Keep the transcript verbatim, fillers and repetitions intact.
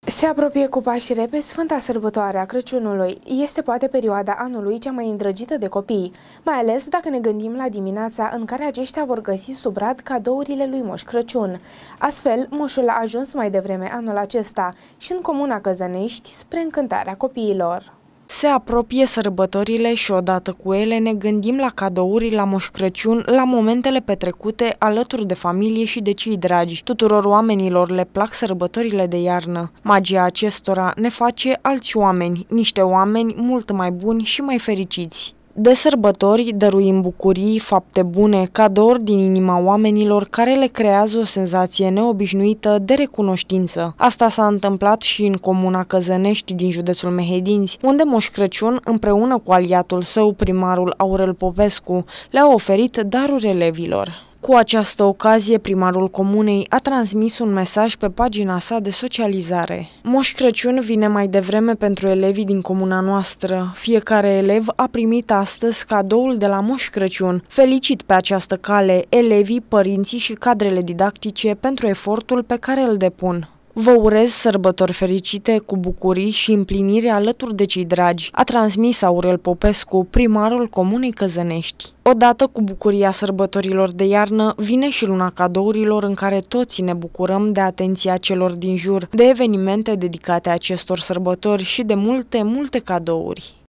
Se apropie cu pași repezi Sfânta Sărbătoare a Crăciunului. Este poate perioada anului cea mai îndrăgită de copii, mai ales dacă ne gândim la dimineața în care aceștia vor găsi sub brad cadourile lui Moș Crăciun. Astfel, moșul a ajuns mai devreme anul acesta și în comuna Căzănești spre încântarea copiilor. Se apropie sărbătorile și odată cu ele ne gândim la cadouri la Moș Crăciun, la momentele petrecute alături de familie și de cei dragi. Tuturor oamenilor le plac sărbătorile de iarnă. Magia acestora ne face alți oameni, niște oameni mult mai buni și mai fericiți. De sărbători dăruim bucurii, fapte bune, cadouri din inima oamenilor care le creează o senzație neobișnuită de recunoștință. Asta s-a întâmplat și în comuna Căzănești din județul Mehedinți, unde Moș Crăciun, împreună cu aliatul său, primarul Aurel Popescu, le-a oferit daruri elevilor. Cu această ocazie, primarul comunei a transmis un mesaj pe pagina sa de socializare. Moș Crăciun vine mai devreme pentru elevii din comuna noastră. Fiecare elev a primit astăzi cadoul de la Moș Crăciun. Felicit pe această cale elevii, părinții și cadrele didactice pentru efortul pe care îl depun. Vă urez sărbători fericite, cu bucurii și împlinire alături de cei dragi, a transmis Aurel Popescu, primarul comunei Căzănești. Odată cu bucuria sărbătorilor de iarnă, vine și luna cadourilor în care toți ne bucurăm de atenția celor din jur, de evenimente dedicate acestor sărbători și de multe, multe cadouri.